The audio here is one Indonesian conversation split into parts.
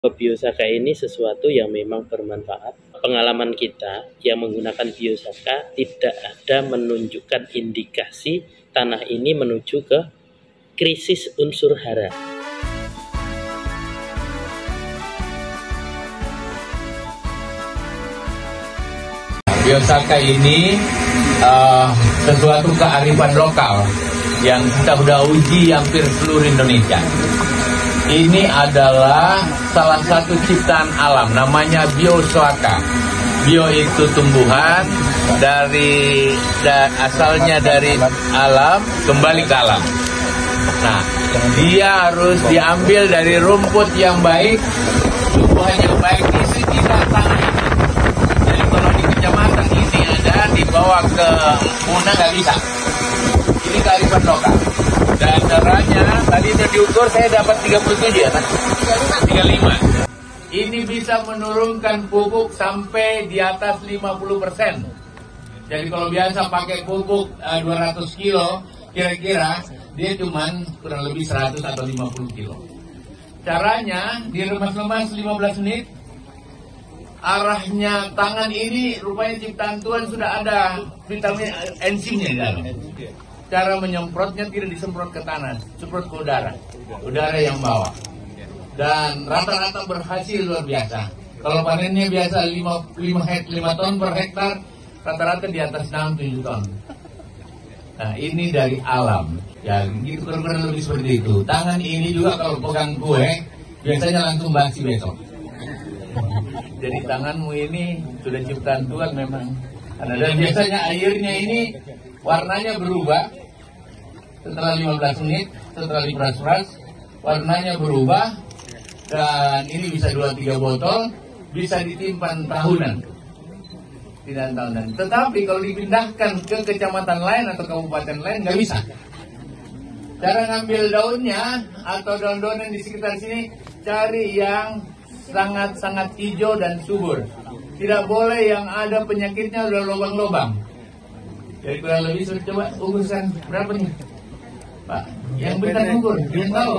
Biosaka ini sesuatu yang memang bermanfaat. Pengalaman kita yang menggunakan biosaka tidak ada menunjukkan indikasi tanah ini menuju ke krisis unsur hara. Biosaka ini sesuatu kearifan lokal yang kita sudah uji hampir seluruh Indonesia. Ini adalah salah satu ciptaan alam, namanya biosaka. Bio itu tumbuhan, asalnya dari alam, kembali ke alam. Nah, dia harus diambil dari rumput yang baik, tumbuhan yang baik di sekitar tanah ini. Jadi kalau di kecamatan ini ada, dibawa ke Muna nggak bisa. Ini kearifan lokal. Dan caranya, tadi udah diukur saya dapat 37 ya, 35. Ini bisa menurunkan pupuk sampai di atas 50%. Jadi kalau biasa pakai pupuk 200 kilo, kira-kira dia cuman kurang lebih 100 atau 50 kilo. Caranya, diremas-remas 15 menit, arahnya tangan ini rupanya ciptaan Tuhan sudah ada vitamin enzimnya di dalam. Cara menyemprotnya tidak disemprot ke tanah, semprot ke udara yang bawa. Dan rata-rata berhasil luar biasa. Kalau panennya biasa 5 ton per hektar, rata-rata di atas 6-7 ton. Nah, ini dari alam. Ya, gitu kurang lebih seperti itu. Tangan ini juga kalau pegang kue, biasanya langsung basi besok. Jadi tanganmu ini sudah ciptaan Tuhan memang. Dan biasanya airnya ini warnanya berubah. Setelah 15 menit, setelah diperas-peras, warnanya berubah. Dan ini bisa 2-3 botol, bisa ditimpan tahunan. Tidak tahunan. Tetapi kalau dipindahkan ke kecamatan lain atau kabupaten lain, nggak bisa. Cara ngambil daunnya atau daun-daun yang di sekitar sini, cari yang sangat-sangat hijau dan subur. Tidak boleh yang ada penyakitnya udah lubang-lubang. Jadi kurang lebih sudah coba urusan berapa nih, Pak? Yang benar ukur, dia tahu.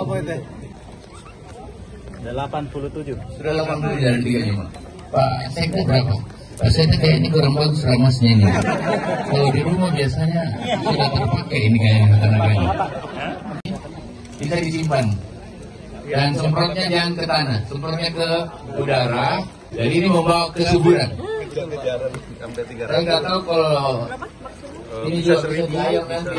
Sudah 87. Sudah 87 dari 35. Pak, saya berapa? Pak, saya kayak ini kurang bagus ramasnya ini. Kalau di rumah biasanya sudah terpakai ini kayaknya tanah-tanah. Bisa disimpan. Dan semprotnya jangan ke tanah, semprotnya ke udara. Jadi ini membawa kesuburan. Saya nggak tahu kalau ini juga bisa diayam nanti.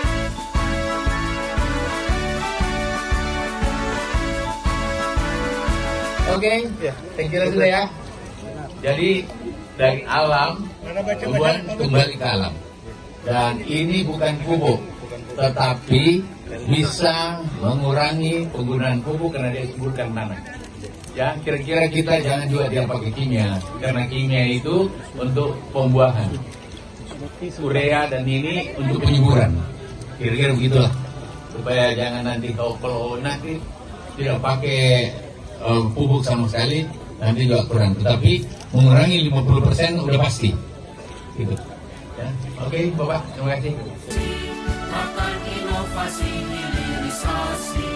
Oke, saya kira sudah ya. Jadi dari alam, tumbuhan kembali ke alam. Dan ini bukan pupuk, tetapi bisa mengurangi penggunaan pupuk karena dia suburkan tanah. Ya, kira-kira kita jangan juga dia pakai kimia, karena kimia itu untuk pembuahan. Urea dan ini untuk penyuburan. Kira-kira begitulah. Supaya jangan nanti kalau nanti tidak pakai pupuk sama sekali, nanti juga kurang. Tetapi mengurangi 50% udah pasti. Gitu. Ya. Oke, Bapak, terima kasih. Makan inovasi hilirisasi.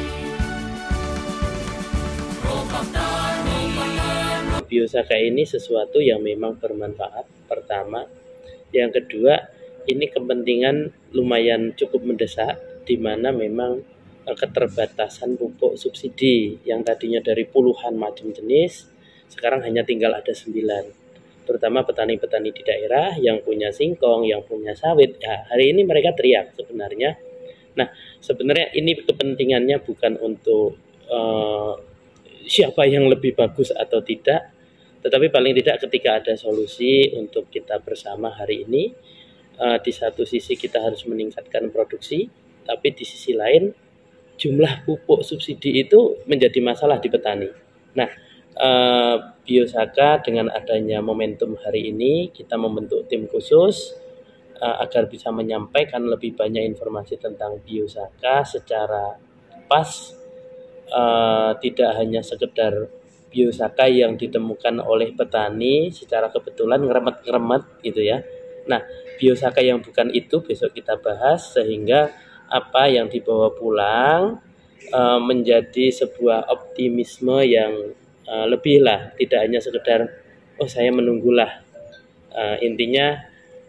Biosaka ini sesuatu yang memang bermanfaat. Pertama, yang kedua, ini kepentingan lumayan cukup mendesak, di mana memang keterbatasan pupuk subsidi yang tadinya dari puluhan macam jenis, sekarang hanya tinggal ada 9. Terutama petani-petani di daerah yang punya singkong, yang punya sawit. Ya, hari ini mereka teriak sebenarnya. Nah, sebenarnya ini kepentingannya bukan untuk siapa yang lebih bagus atau tidak, tetapi paling tidak ketika ada solusi untuk kita bersama hari ini, di satu sisi kita harus meningkatkan produksi, tapi di sisi lain jumlah pupuk subsidi itu menjadi masalah di petani. Nah, Biosaka dengan adanya momentum hari ini, kita membentuk tim khusus agar bisa menyampaikan lebih banyak informasi tentang Biosaka secara pas, tidak hanya sekedar Biosaka yang ditemukan oleh petani secara kebetulan ngeremet-ngeremet gitu ya. Nah, Biosaka yang bukan itu besok kita bahas, sehingga apa yang dibawa pulang menjadi sebuah optimisme yang lebih lah, tidak hanya sekedar oh saya menunggulah. Intinya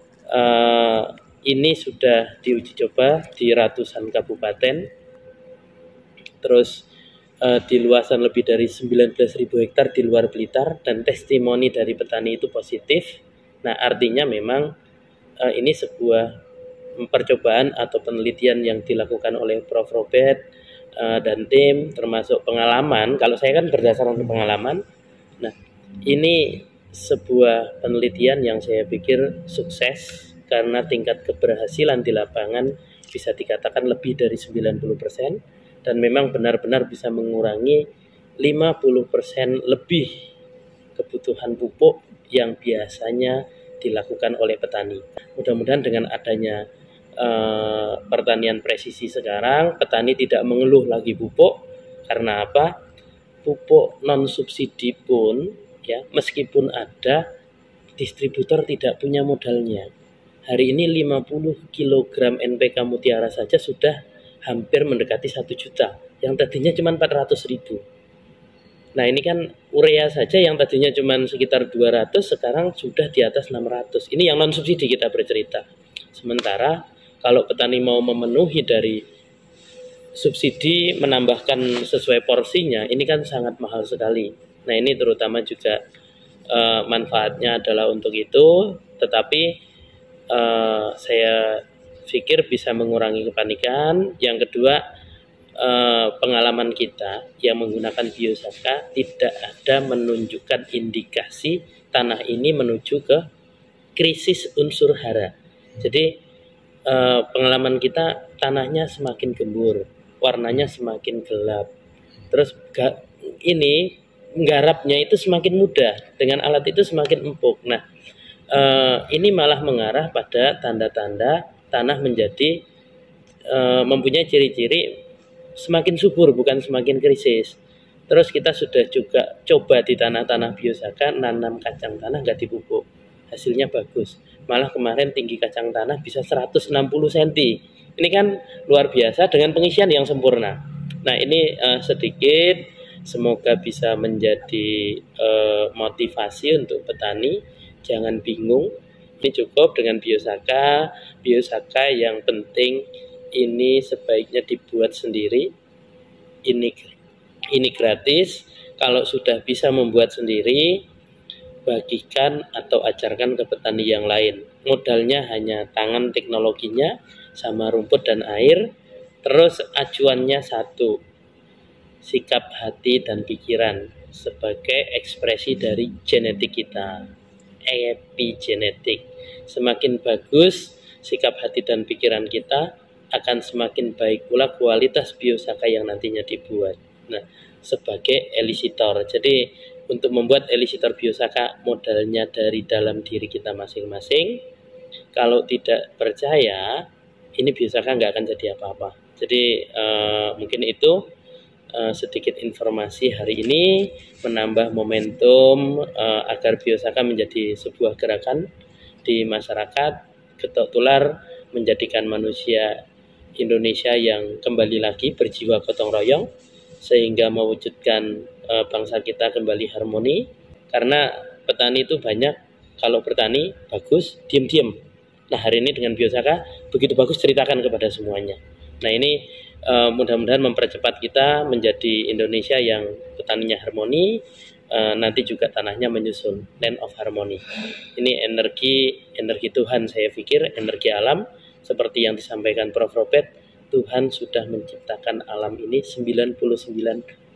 ini sudah diuji coba di ratusan kabupaten, terus di luasan lebih dari 19.000 hektar di luar Blitar, dan testimoni dari petani itu positif. Nah, artinya memang ini sebuah percobaan atau penelitian yang dilakukan oleh Prof. Robert dan tim, termasuk pengalaman. Kalau saya kan berdasarkan pengalaman. Nah, ini sebuah penelitian yang saya pikir sukses karena tingkat keberhasilan di lapangan bisa dikatakan lebih dari 90%, dan memang benar-benar bisa mengurangi 50% lebih kebutuhan pupuk yang biasanya dilakukan oleh petani. Mudah-mudahan dengan adanya pertanian presisi sekarang, petani tidak mengeluh lagi pupuk. Karena apa? Pupuk non subsidi pun ya, meskipun ada, distributor tidak punya modalnya. Hari ini 50 kg NPK Mutiara saja sudah hampir mendekati 1 juta, yang tadinya cuma 400.000. Nah, ini kan urea saja yang tadinya cuma sekitar 200, sekarang sudah di atas 600. Ini yang non subsidi kita bercerita. Sementara kalau petani mau memenuhi dari subsidi, menambahkan sesuai porsinya, ini kan sangat mahal sekali. Nah, ini terutama juga manfaatnya adalah untuk itu, tetapi saya pikir bisa mengurangi kepanikan. Yang kedua, pengalaman kita yang menggunakan Biosaka tidak ada menunjukkan indikasi tanah ini menuju ke krisis unsur hara. Jadi pengalaman kita, tanahnya semakin gembur, warnanya semakin gelap, terus ini nggarapnya itu semakin mudah, dengan alat itu semakin empuk. Nah, ini malah mengarah pada tanda-tanda tanah menjadi mempunyai ciri-ciri semakin subur, bukan semakin krisis. Terus kita sudah juga coba di tanah-tanah Biosaka nanam kacang tanah nggak dipupuk, hasilnya bagus. Malah kemarin tinggi kacang tanah bisa 160 cm. Ini kan luar biasa dengan pengisian yang sempurna. Nah, ini sedikit, semoga bisa menjadi motivasi untuk petani. Jangan bingung, ini cukup dengan Biosaka. Biosaka yang penting ini sebaiknya dibuat sendiri. Ini gratis. Kalau sudah bisa membuat sendiri, bagikan atau ajarkan ke petani yang lain. Modalnya hanya tangan, teknologinya sama rumput dan air. Terus acuannya satu, sikap hati dan pikiran sebagai ekspresi dari genetik kita, epigenetik. Semakin bagus sikap hati dan pikiran kita, akan semakin baik pula kualitas Biosaka yang nantinya dibuat. Nah, sebagai elisitor. Jadi untuk membuat elisitor Biosaka, modalnya dari dalam diri kita masing-masing. Kalau tidak percaya, ini Biosaka nggak akan jadi apa-apa. Jadi mungkin itu sedikit informasi hari ini, menambah momentum agar Biosaka menjadi sebuah gerakan di masyarakat, getok tular, menjadikan manusia Indonesia yang kembali lagi berjiwa gotong royong, sehingga mewujudkan bangsa kita kembali harmoni. Karena petani itu banyak, kalau bertani bagus, diam-diam. Nah, hari ini dengan Biosaka begitu bagus, ceritakan kepada semuanya. Nah, ini mudah-mudahan mempercepat kita menjadi Indonesia yang petaninya harmoni, nanti juga tanahnya menyusul, land of harmony. Ini energi Tuhan, saya pikir energi alam, seperti yang disampaikan Prof. Robert. Tuhan sudah menciptakan alam ini 99,99%.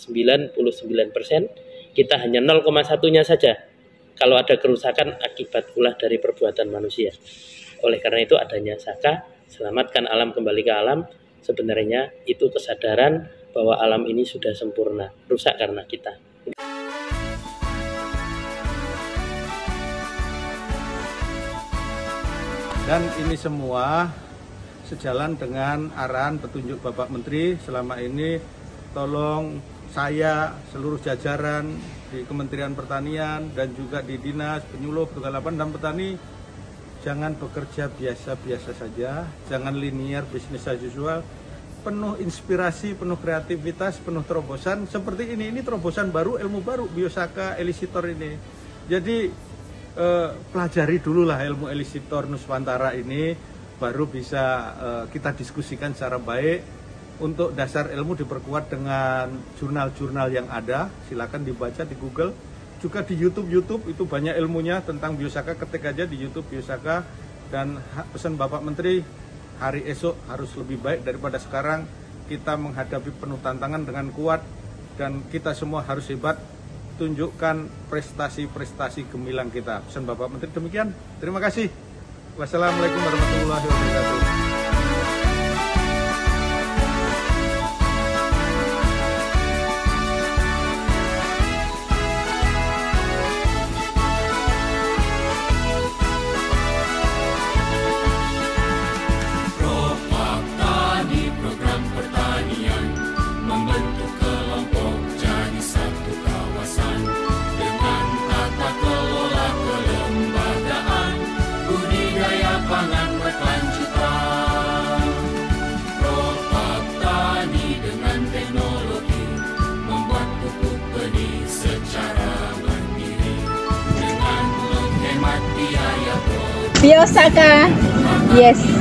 Kita hanya 0,1-nya saja. Kalau ada kerusakan akibat ulah dari perbuatan manusia. Oleh karena itu adanya Saka, selamatkan alam kembali ke alam. Sebenarnya itu kesadaran bahwa alam ini sudah sempurna, rusak karena kita. Dan ini semua sejalan dengan arahan petunjuk Bapak Menteri. Selama ini tolong saya, seluruh jajaran di Kementerian Pertanian dan juga di Dinas Penyuluh, Petugas Lapangan dan Petani, jangan bekerja biasa-biasa saja, jangan linear, bisnis as usual, penuh inspirasi, penuh kreativitas, penuh terobosan seperti ini. Ini terobosan baru, ilmu baru, Biosaka Elisitor ini. Jadi pelajari dulu lah ilmu Elisitor Nuswantara ini, baru bisa kita diskusikan secara baik. Untuk dasar ilmu diperkuat dengan jurnal-jurnal yang ada, silakan dibaca di Google. Juga di YouTube itu banyak ilmunya tentang Biosaka, ketik aja di YouTube Biosaka. Dan pesan Bapak Menteri, hari esok harus lebih baik daripada sekarang. Kita menghadapi penuh tantangan dengan kuat dan kita semua harus hebat. Tunjukkan prestasi-prestasi gemilang kita. Pesan Bapak Menteri demikian. Terima kasih. Wassalamualaikum warahmatullahi wabarakatuh. Biosaka, yes.